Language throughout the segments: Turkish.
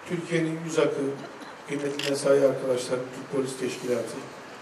Türkiye'nin yüz akı, kıymetli mesai arkadaşlar, Türk Polis Teşkilatı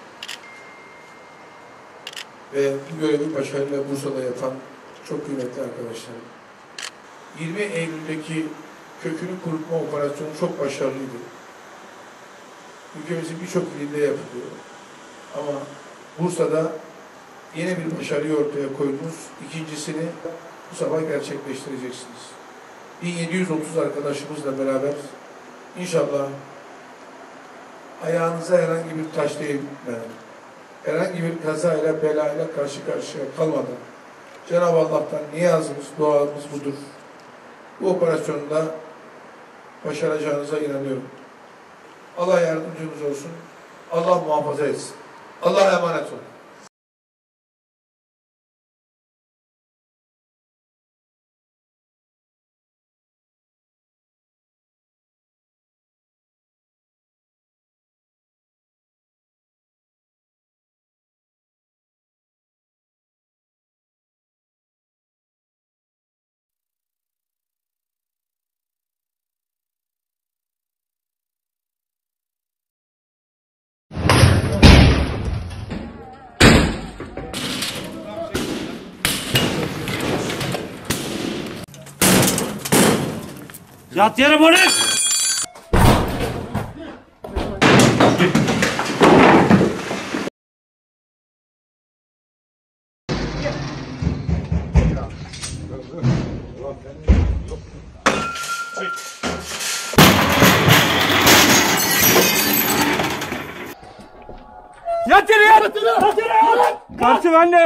ve bu görevi başarıyla Bursa'da yapan çok kıymetli arkadaşlarım. 20 Eylül'deki kökünü kurutma operasyonu çok başarılıydı. Ülkemizin birçok ilinde yapılıyor. Ama Bursa'da yeni bir başarıyı ortaya koydunuz. İkincisini bu sabah gerçekleştireceksiniz. 1730 arkadaşımızla beraber inşallah ayağınıza herhangi bir taş değmeden, herhangi bir kazayla belayla karşı karşıya kalmadan Cenab-ı Allah'tan niyazımız, duamız budur. Bu operasyonda başaracağınıza inanıyorum. Allah yardımcınız olsun. Allah muhafaza etsin. Allah'a emanet olun. Yat yere polis! Yat yere yat! Yat yere yat! Karşı bende!